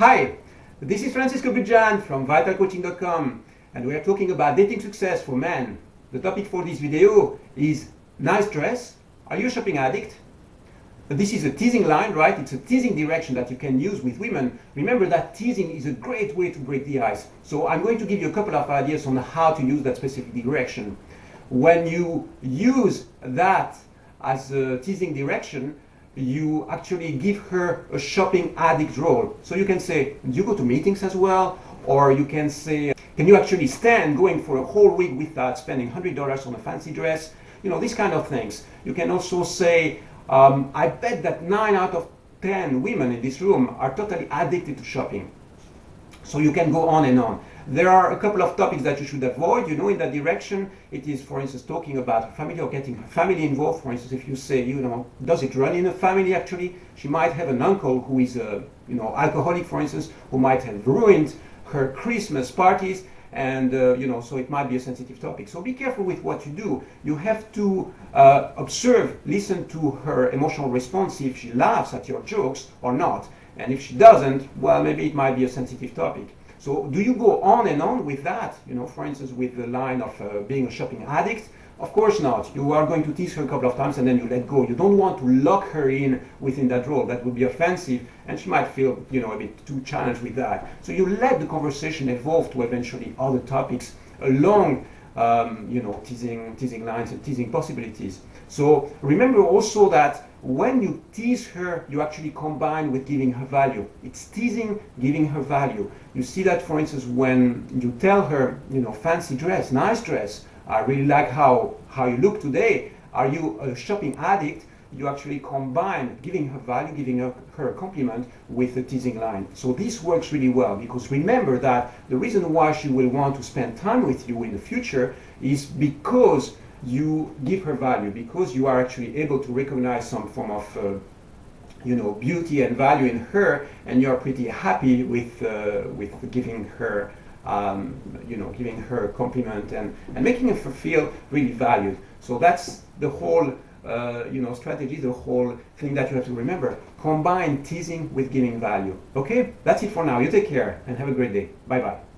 Hi, this is Francisco Bujan from vitalcoaching.com, and we are talking about dating success for men. The topic for this video is nice dress. Are you a shopping addict? This is a teasing line, right? It's a teasing direction that you can use with women. Remember that teasing is a great way to break the ice. So I'm going to give you a couple of ideas on how to use that specific direction. When you use that as a teasing direction, you actually give her a shopping addict role. So you can say, do you go to meetings as well? Or you can say, can you actually stand going for a whole week without spending $100 on a fancy dress? You know, these kind of things. You can also say, I bet that 9 out of 10 women in this room are totally addicted to shopping. So you can go on and on. There are a couple of topics that you should avoid, you know, in that direction. It is, for instance, talking about her family or getting her family involved. For instance, if you say, you know, does it run in a family actually? She might have an uncle who is a, alcoholic, for instance, who might have ruined her Christmas parties. And, so it might be a sensitive topic. So be careful with what you do. You have to observe, listen to her emotional response, if she laughs at your jokes or not. And if she doesn't, well, maybe it might be a sensitive topic. So do you go on and on with that? You know, for instance, with the line of being a shopping addict? Of course not. You are going to tease her a couple of times and then you let go. You don't want to lock her in within that role. That would be offensive and she might feel, a bit too challenged with that. So you let the conversation evolve to eventually other topics along, teasing lines and teasing possibilities. So remember also that when you tease her, you actually combine with giving her value. It's teasing, giving her value. You see that, for instance, when you tell her, fancy dress, nice dress, I really like how you look today. Are you a shopping addict? You actually combine giving her value, giving her a compliment with a teasing line. So this works really well because remember that the reason why she will want to spend time with you in the future is because you give her value, because you are actually able to recognize some form of beauty and value in her, and you're pretty happy with giving her giving her a compliment and making her feel really valued. So that's the whole strategy, the whole thing that you have to remember. Combine teasing with giving value. Okay, that's it for now. You take care and have a great day. Bye bye.